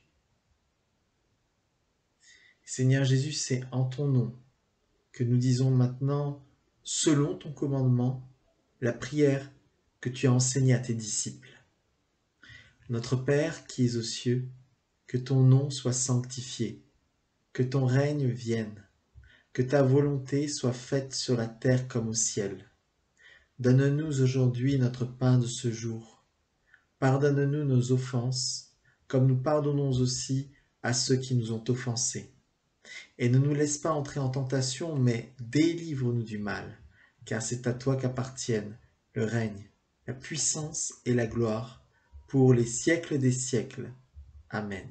Seigneur Jésus, c'est en ton nom que nous disons maintenant, selon ton commandement, la prière que tu as enseignée à tes disciples. Notre Père qui es aux cieux, que ton nom soit sanctifié, que ton règne vienne, que ta volonté soit faite sur la terre comme au ciel. Donne-nous aujourd'hui notre pain de ce jour. Pardonne-nous nos offenses, comme nous pardonnons aussi à ceux qui nous ont offensés. Et ne nous laisse pas entrer en tentation, mais délivre-nous du mal, car c'est à toi qu'appartiennent le règne, la puissance et la gloire, pour les siècles des siècles. Amen.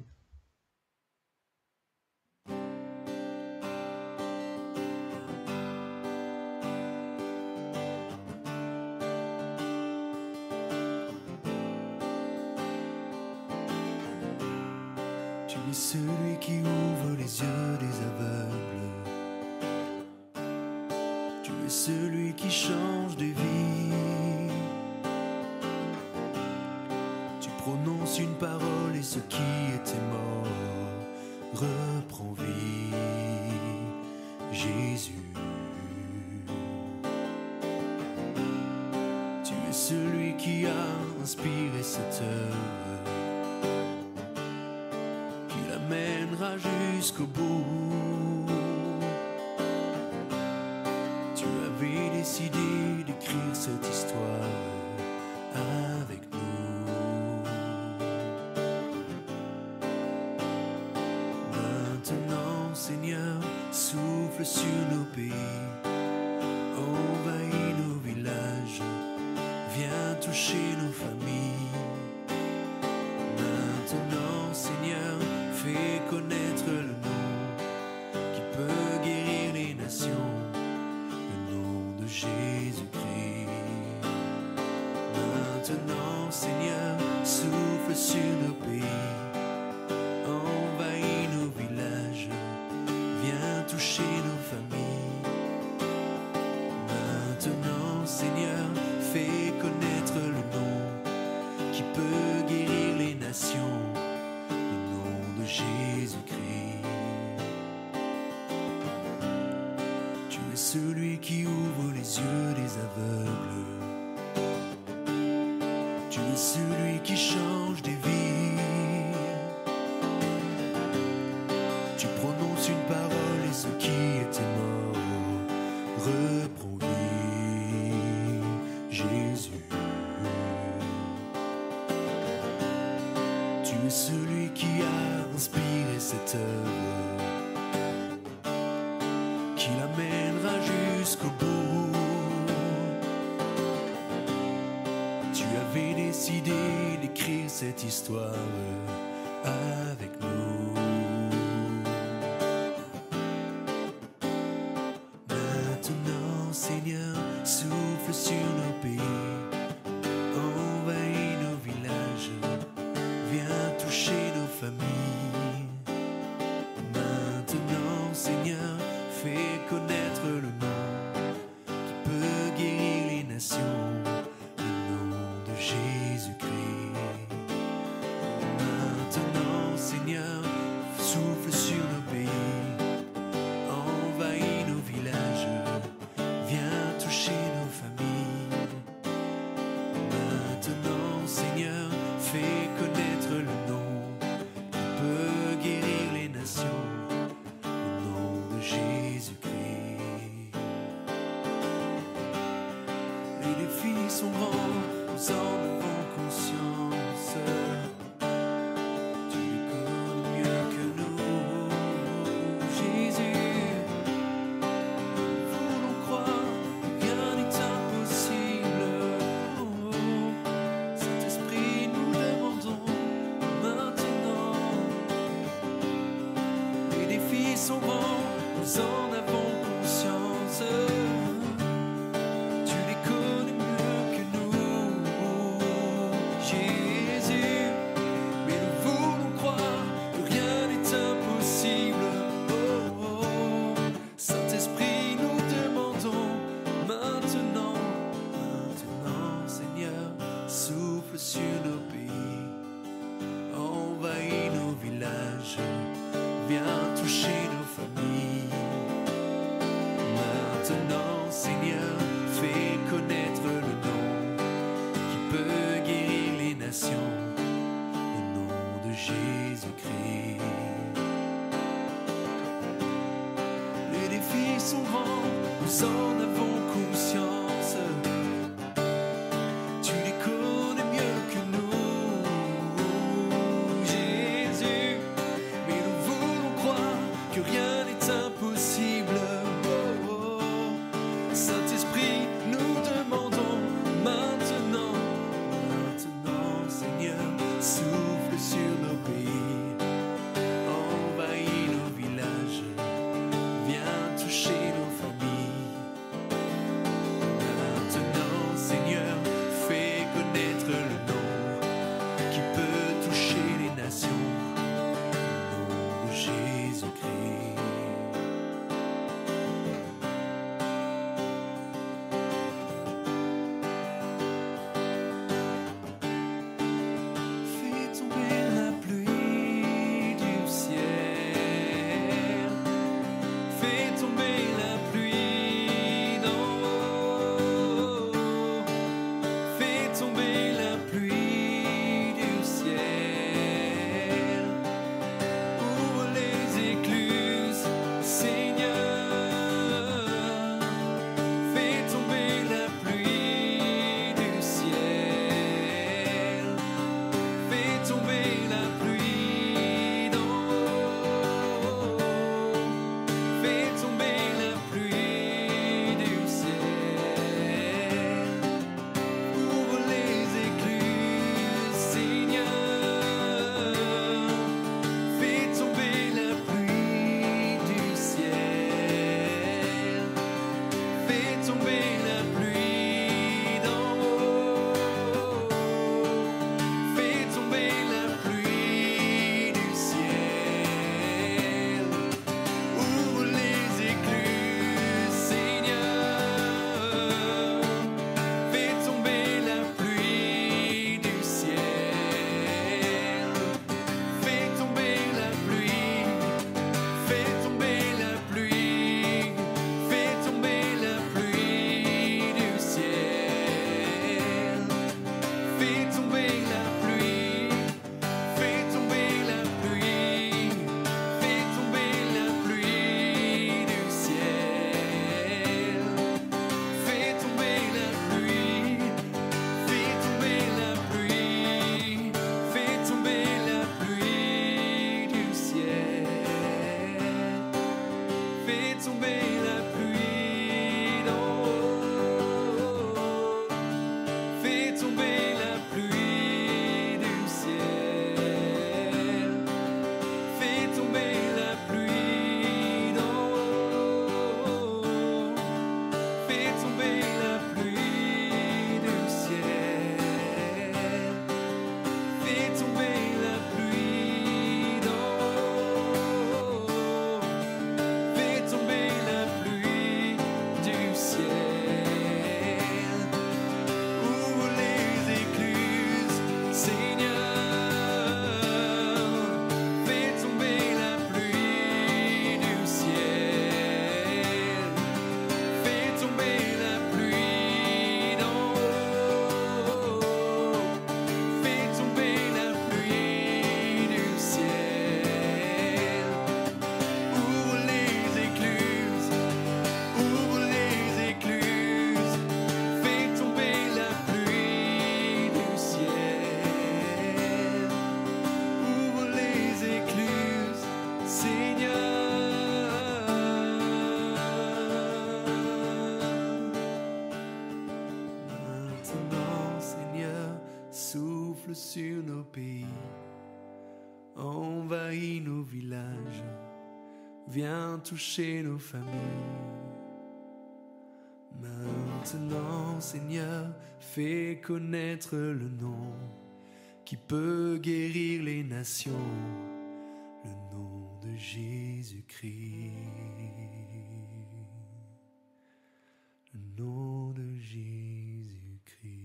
Tu es celui qui ouvre les yeux des aveugles. Tu es celui qui change de vie. Tu prononces une parole et ce qui était mort reprend vie. Jésus. Tu es celui qui a inspiré cette œuvre, qui l'amènera jusqu'au bout. Tu avais décidé d'écrire cette histoire avec nous. Maintenant, Seigneur, souffle sur nos pays, envahis nos villages, viens toucher nos familles. Maintenant, Seigneur, fais connaître le nom qui peut guérir les nations, le nom de Jésus-Christ. Maintenant, Seigneur, souffle sur nos pays, envahis nos villages, viens toucher nos familles. Maintenant, Seigneur, fais connaître le nom qui peut guérir les nations, le nom de Jésus-Christ. Tu es celui qui ouvre les yeux des aveugles. Tu es celui qui change des vies. Tu prononces une parole et ce qui était mort reprend vie. Jésus. Tu es celui qui a inspiré cette œuvre, qui l'amènera jusqu'au bout. Tu avais décidé d'écrire cette histoire avec nous. Maintenant, Seigneur, souffle sur nos pays, envahis nos villages, viens toucher nos familles. Maintenant, Seigneur, fais connaître le nom qui peut guérir les nations, le nom de Jésus-Christ. Maintenant, Seigneur, souffle sur nos pays, envahis nos villages, viens toucher nos familles. Maintenant, Seigneur, fais connaître le nom qui peut guérir les nations, le nom de Jésus-Christ. Les défis sont grands, nous en avons conscience. Tu les connais mieux que nous, Jésus. Nous voulons croire, rien n'est impossible. insouciance. Tu les connais mieux que nous, Jésus. Mais nous voulons croire que rien n'est impossible. Oh, oh. Saint-Esprit, nous demandons maintenant, Seigneur, souffle sur nos pays, envahis nos villages, viens toucher nos familles. Maintenant, Seigneur, fais connaître le nom qui peut toucher les nations, le nom de Jésus-Christ. Fais tomber la pluie du ciel, fais tomber la pluie d'en haut, fais tomber la pluie du ciel, ouvre les écluses, Seigneur, fais tomber la pluie du ciel. Fais tomber la pluie d'en haut, fais tomber la pluie du ciel, ouvre les écluses, Seigneur, fais tomber la pluie du ciel, fais tomber la pluie d'en haut. Fais tomber la pluie du ciel, ouvre les écluses, Seigneur. Fais tomber la pluie du ciel, fais tomber la pluie, fais tomber la pluie, fais tomber la pluie du ciel. Fais tomber la pluie, fais tomber la pluie, fais tomber la pluie du ciel. Fais tomber la pluie, fais tomber la pluie, fais tomber la pluie du ciel. Fais tomber la pluie d'en haut, fais tomber la pluie du ciel, fais tomber la pluie d'en haut, fais tomber la pluie du ciel, fais tomber la pluie d'en haut, fais tomber la pluie du ciel. Ouvre les écluses, Seigneur, fais tomber la pluie du ciel, fais tomber la pluie d'en haut, fais tomber la pluie du ciel. Ouvre les écluses, fais tomber la pluie du ciel. Ouvre les écluses, Seigneur. Maintenant, Seigneur, souffle sur nos pays, envahis nos villages, viens toucher nos familles. Maintenant, Seigneur, fais connaître le nom qui peut guérir les nations, le nom de Jésus-Christ. Le nom de Jésus-Christ.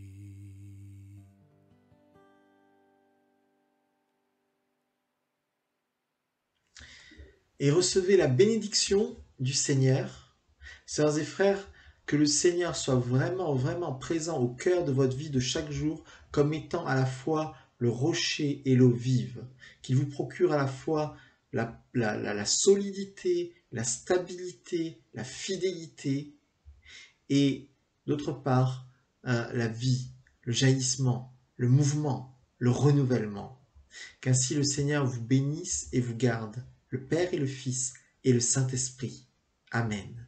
Et recevez la bénédiction du Seigneur. Sœurs et frères, que le Seigneur soit vraiment, vraiment présent au cœur de votre vie de chaque jour, comme étant à la fois le rocher et l'eau vive, qu'il vous procure à la fois la solidité, la stabilité, la fidélité, et d'autre part la vie, le jaillissement, le mouvement, le renouvellement. Qu'ainsi le Seigneur vous bénisse et vous garde, le Père et le Fils et le Saint-Esprit. Amen.